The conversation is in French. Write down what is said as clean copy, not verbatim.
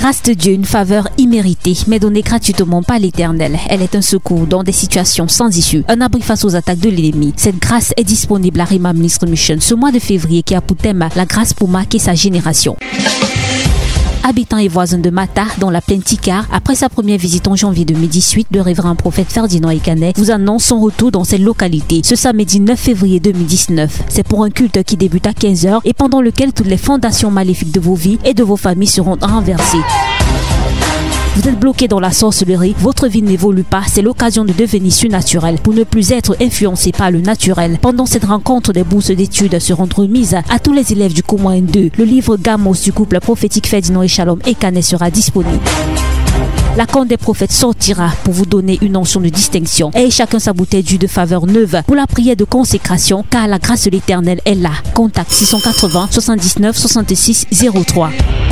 grâce de Dieu, une faveur imméritée, mais donnée gratuitement par l'Éternel. Elle est un secours dans des situations sans issue, un abri face aux attaques de l'ennemi. Cette grâce est disponible à Rhema Ministry Mission ce mois de février qui a pour thème la grâce pour marquer sa génération. Habitant et voisin de Mata, dans la plaine Tikar, après sa première visite en janvier 2018, le révérend prophète Ferdinand Ekanet vous annonce son retour dans cette localité ce samedi 9 février 2019. C'est pour un culte qui débute à 15 h et pendant lequel toutes les fondations maléfiques de vos vies et de vos familles seront renversées. Vous êtes bloqué dans la sorcellerie, votre vie n'évolue pas, c'est l'occasion de devenir surnaturel pour ne plus être influencé par le naturel. Pendant cette rencontre, des bourses d'études seront remises à tous les élèves du cours 2. Le livre Gamos du couple prophétique Ferdinand et Shalom Ekanet sera disponible. La corne des prophètes sortira pour vous donner une onction de distinction. Et chacun sa bouteille d'huile de faveur neuve pour la prière de consécration, car la grâce de l'Éternel est là. Contact 680 79 66 03.